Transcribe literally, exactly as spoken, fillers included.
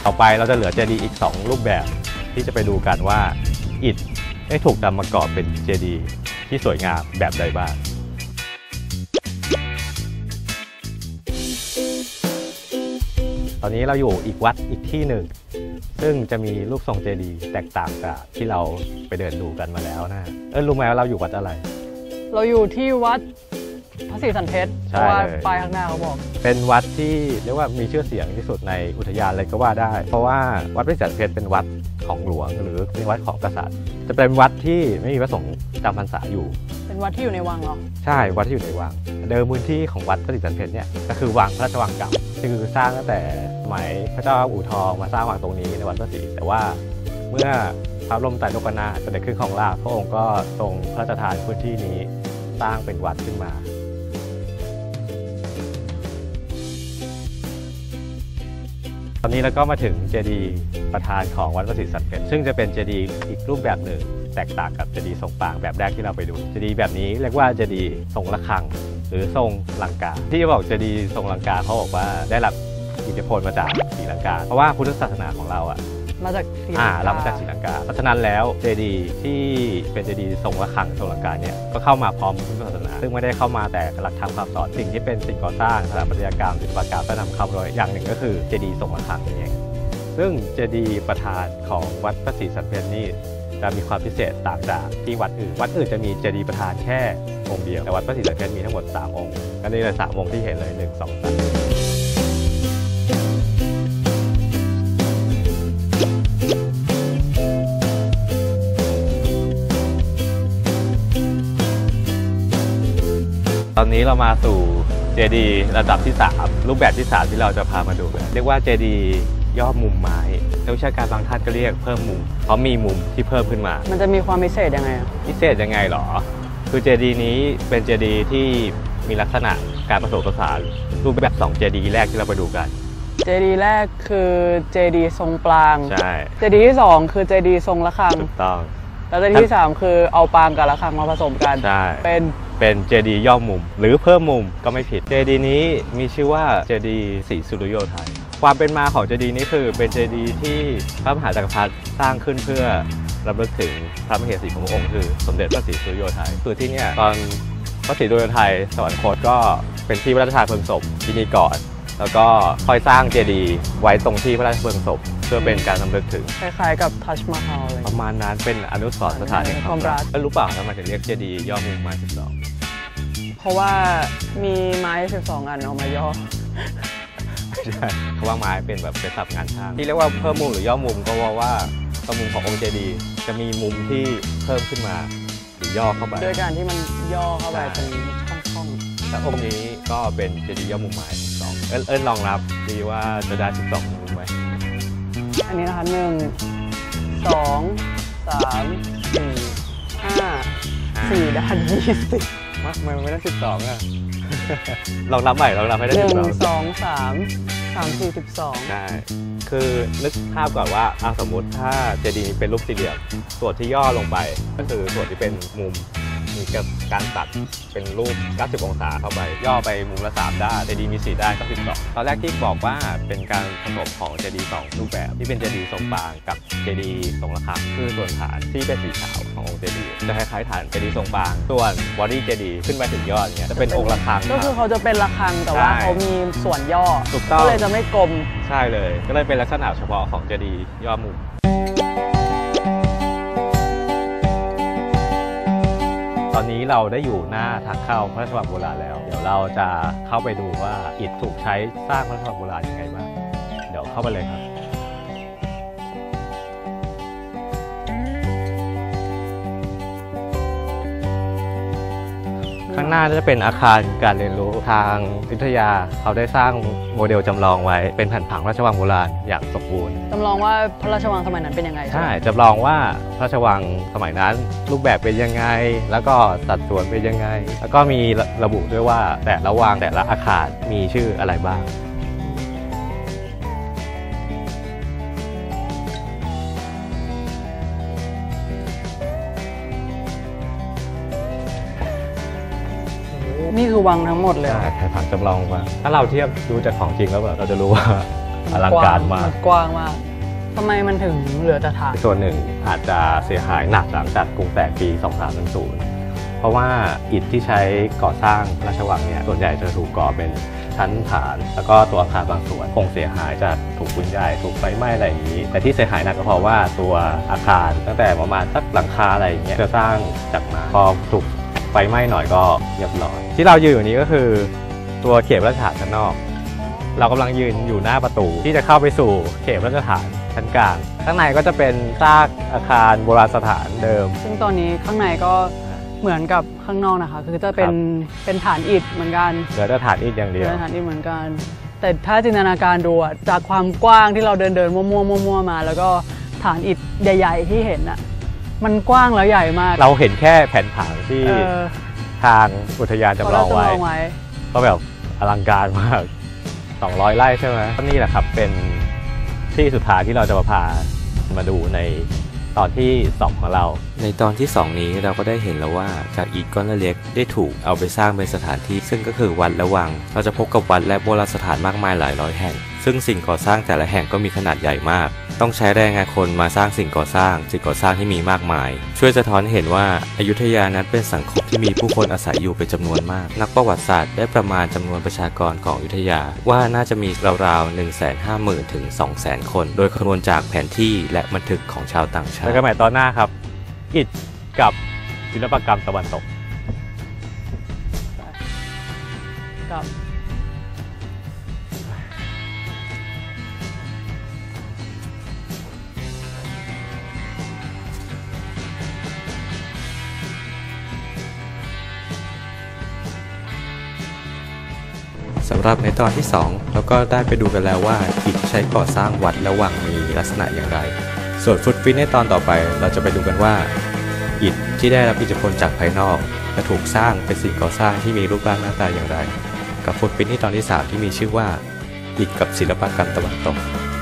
ต่อไปเราจะเหลือเจดีย์อีกสองรูปแบบที่จะไปดูกันว่าอิฐได้ถูกนำมาก่อเป็นเจดีย์ที่สวยงามแบบใดบ้างตอนนี้เราอยู่อีกวัดอีกที่หนึ่งซึ่งจะมีรูปทรงเจดีย์แตกต่างจากที่เราไปเดินดูกันมาแล้วนะเออรู้ไหมว่าเราอยู่วัดอะไรเราอยู่ที่วัดพระศรีสันเพชรเพราะว่าป้ายข้างหน้าเขาบอกเป็นวัดที่เรียกว่ามีชื่อเสียงที่สุดในอุทยานเลยก็ว่าได้เพราะว่าวัดพระศรีสันเพชรเป็นวัดของหลวงหรือเป็นวัดของกษัตริย์จะเป็นวัดที่ไม่มีพระสงฆ์จำพรรษาอยู่เป็นวัดที่อยู่ในวังเหรอใช่วัดที่อยู่ในวังเดิมพื้นที่ของวัดพระศรีสันเพชรเนี่ยก็คือวังพระราชวังเก่าคือสร้างตั้งแต่สมัยพระเจ้าอู่ทองมาสร้างวังตรงนี้ในวัดพระศรีแต่ว่าเมื่อพระบรมไตรโลกนาถเสด็จขึ้นครองราชย์พระองค์ก็ทรงพระราชทานพื้นที่นี้สร้างเป็นวัดขึ้นมาตอนนี้เราก็มาถึงเจดีย์ประธานของวัดพระศรีสันเพชรซึ่งจะเป็นเจดีย์อีกรูปแบบหนึ่งแตกต่างกับเจดีย์ทรงปางแบบแรกที่เราไปดูเจดีย์แบบนี้เรียกว่าเจดีย์ทรงระฆังหรือทรงลังกาที่บอกเจดีย์ทรงลังกาเขาบอกว่าได้รับอิทธิพลมาจากศรีลังกาเพราะว่าพุทธศาสนาของเราอ่ะมาจากศรีลังกาเรามาจากศรีลังกาเพราะฉะนั้นแล้วเจดีย์ที่เป็นเจดีย์ทรงระฆังทรงลังกาเนี่ยก็เข้ามาพร้อมพุทธศาสนาซึ่งไม่ได้เข้ามาแต่หลักธรรมคำสอนสิ่งที่เป็นสิ่งก่อสร้างสถาปัตยกรรมศิลปกรรมก็นำคำโดยอย่างหนึ่งก็คือเจดีย์ทรงระฆังนี่เองซึ่งเจดีย์ประธานของวัดพระศรีสันเพชรนี่จะมีความพิเศษต่างจากที่วัดอื่นวัดอื่นจะมีเจดีย์ประธานแค่องค์เดียวแต่วัดพระศรีสันเพชรมีทั้งหมดสามองค์ก็นี่เลยสามองค์ที่เห็นเลยหนึ่ง สอง สามตอนนี้เรามาสู่เจดีย์ระดับที่สามรูปแบบที่สามที่เราจะพามาดูเรียกว่าเจดีย์ย่อมุมไม้นักวิชาการบางท่านก็เรียกเพิ่มมุมเพราะมีมุมที่เพิ่มขึ้นมามันจะมีความพิเศษยังไงพิเศษยังไงหรอคือเจดีย์นี้เป็นเจดีย์ที่มีลักษณะการผสมผสานรูปแบบสองเจดีย์แรกที่เราไปดูกันเจดีย์แรกคือเจดีย์ทรงปรางใช่เจดีย์ที่สองคือเจดีย์ทรงระฆังถูกต้องแล้วเจดีย์ที่สามคือเอาปรางกับระฆังมาผสมกันใช่เป็นเป็นเจดีย์ย่อมุมหรือเพิ่มมุมก็ไม่ผิดเจดีย์นี้มีชื่อว่าเจดีย์ศรีสุริโยไทยความเป็นมาของเจดีย์นี้คือเป็นเจดีย์ที่พระมหาจักรพรรดิสร้างขึ้นเพื่อรำลึกถึงพระมเหสีของพระองค์คือสมเด็จพระศรีสุริโยไทยคือที่นี่ตอนพระศรีสุริโยไทยสวรรคตก็เป็นที่พระราชทานเพลิงศพที่นี่ก่อนแล้วก็ค่อยสร้างเจดีย์ไว้ตรงที่พระราชเพลิงศพเพื่อเป็นการรำลึกถึงคล้ายๆกับทัชมาฮาลเลยประมาณนั้นเป็นอนุสรณ์สถานแห่งความรักแล้วรู้เปล่าทำไมถึงเรียกเจดีย์ย่อมุมไม้สิบสองเพราะว่ามีไม้สิบสองอันเอามาย่อไม่ใช่เขาว่าไม้เป็นแบบเป็นศัพท์งานช่างที่เรียกว่าเพิ่มมุมหรือย่อมุมก็เพราะว่าตรงมุมขององค์เจดีย์จะมีมุมที่เพิ่มขึ้นมาหรือย่อเข้าไปโดยการที่มันย่อเข้าไปเป็นช่องๆแต่องค์นี้ก็เป็นเจดีย์ย่อมุมไม้สิบสองเอิ้นเอิ้นลองนับดีว่าจะได้สิบสองมุมไหมอันนี้นะคะหนึ่งสองสามสี่ห้าสี่ด้านยี่สิบมากมันไม่ได้สิบสองอ่ะลองนับใหม่ลองนับให้ได้สิบสองหนึ่งสองสามสามสี่สิบสองใช่คือนึกภาพก่อนว่าสมมติถ้าเจดีย์เป็นรูปสี่เหลี่ยมส่วนที่ย่อลงไปก็คือส่วนที่เป็นมุมมีการตัดเป็นรูปเก้าสิบองศาเข้าไปย่อไปมุมละสามด้านเจดีย์มีสี่ด้านก็สิบสองตอนแรกที่บอกว่าเป็นการผสมของเจดีย์สองรูปแบบที่เป็นเจดีย์ทรงปรางกับเจดีย์ทรงระฆังคือส่วนฐานที่เป็นสีขาวขององค์เจดีย์จะคล้ายๆฐานเจดีย์ทรงปรางส่วนบอดี้เจดีย์ขึ้นไปถึงยอดเนี้ยจะเป็นองค์ระฆังก็คือเขาจะเป็นระฆังแต่ว่าเขามีส่วนย่อก็เลยจะไม่กลมใช่เลยก็เลยเป็นลักษณะเฉพาะของเจดีย์ย่อมุมตอนนี้เราได้อยู่หน้าทางเข้าพระราชวังโบราณแล้วเดี๋ยวเราจะเข้าไปดูว่าอิฐถูกใช้สร้างพระราชวังโบราณยังไงบ้างเดี๋ยวเข้าไปเลยครับข้างหน้าจะเป็นอาคารการเรียนรู้ทางวิทยาเขาได้สร้างโมเดลจำลองไว้เป็นแผนผังพระราชวังโบราณอย่างสมบูรณ์จำลองว่าพระราชวังสมัยนั้นเป็นยังไงใช่จำลองว่าพระราชวังสมัยนั้นรูปแบบเป็นยังไงแล้วก็สัดส่วนเป็นยังไงแล้วก็มีระบุด้วยว่าแต่ละวังแต่ละอาคารมีชื่ออะไรบ้างนี่คือวังทั้งหมดเลยใช่แผนผังจำลองวังถ้าเราเทียบดูจากของจริงแล้วแบบเราจะรู้ว่าอลังการมากกว้างมากทำไมมันถึงเหลือแต่ฐานส่วนหนึ่งอาจจะเสียหายหนักหลังจากกรุงแตกปี สองพันสามร้อย เพราะว่าอิฐที่ใช้ก่อสร้างพระราชวังเนี่ยส่วนใหญ่จะถูกก่อเป็นชั้นฐานแล้วก็ตัวอาคารบางส่วนคงเสียหายจากถูกปืนใหญ่ถูกไฟไหม้อะไรอย่างนี้ แต่ที่เสียหายหนักก็เพราะว่าตัวอาคารตั้งแต่ประมาณสักหลังคาอะไรอย่างเงี้ยจะสร้างจากไม้พอถูกไฟไหม้หน่อยก็เรียบร้อยที่เรายืนอยู่นี้ก็คือตัวเขตพระราชฐานชั้นนอก เรากำลังยืนอยู่หน้าประตูที่จะเข้าไปสู่เขตพระราชฐานชั้นกลางข้างในก็จะเป็นซากอาคารโบราณสถานเดิมซึ่งตอนนี้ข้างในก็เหมือนกับข้างนอกนะคะคือจะเป็นเป็นฐานอิฐเหมือนกันเหลือแต่ฐานอิฐอย่างเดียวฐานอิฐเหมือนกันแต่ถ้าจินตนาการดูจากความกว้างที่เราเดินเดินมั่วมั่วมั่วมาแล้วก็ฐานอิฐใหญ่ๆที่เห็นอ่ะมันกว้างแล้วใหญ่มากเราเห็นแค่แผนผังที่ทางอุทยานจำลองไว้ก็แบบอลังการมากสองร้อยไร่ใช่ไหมนี่แหละครับเป็นที่สุดท้ายที่เราจะมาพามาดูในตอนที่สองของเราในตอนที่สองนี้เราก็ได้เห็นแล้วว่าจากอิฐก้อนเล็กได้ถูกเอาไปสร้างเป็นสถานที่ซึ่งก็คือวัดและวังเราจะพบกับวัดและโบราณสถานมากมายหลายร้อยแห่งซึ่งสิ่งก่อสร้างแต่ละแห่งก็มีขนาดใหญ่มากต้องใช้แรงงานคนมาสร้างสิ่งก่อสร้างสิ่งก่อสร้างที่มีมากมายช่วยสะท้อนเห็นว่าอยุธยานั้นเป็นสังคมที่มีผู้คนอาศัยอยู่เป็นจำนวนมากนักประวัติศาสตร์ได้ประมาณจำนวนประชากรของอยุธยาว่าน่าจะมีราวๆ หนึ่งแสนห้าหมื่น ถึง สองแสน คนโดยคำนวณจากแผนที่และบันทึกของชาวต่างชาติแล้วก็หมายตอนหน้าครับอิฐกับศิลปกรรมตะวันตกกับสำหรับในตอนที่สองเราก็ได้ไปดูกันแล้วว่าอิฐใช้ก่อสร้างวัดและวังมีลักษณะอย่างไรส่วนฟุตปรินท์ในตอนต่อไปเราจะไปดูกันว่าอิฐที่ได้รับอิทธิพลจากภายนอกจะถูกสร้างเป็นสิ่งก่อสร้างที่มีรูปร่างหน้าตาอย่างไรกับฟุตปรินท์ที่ตอนที่สามที่มีชื่อว่าอิฐกับศิลปกรรมตะวันตก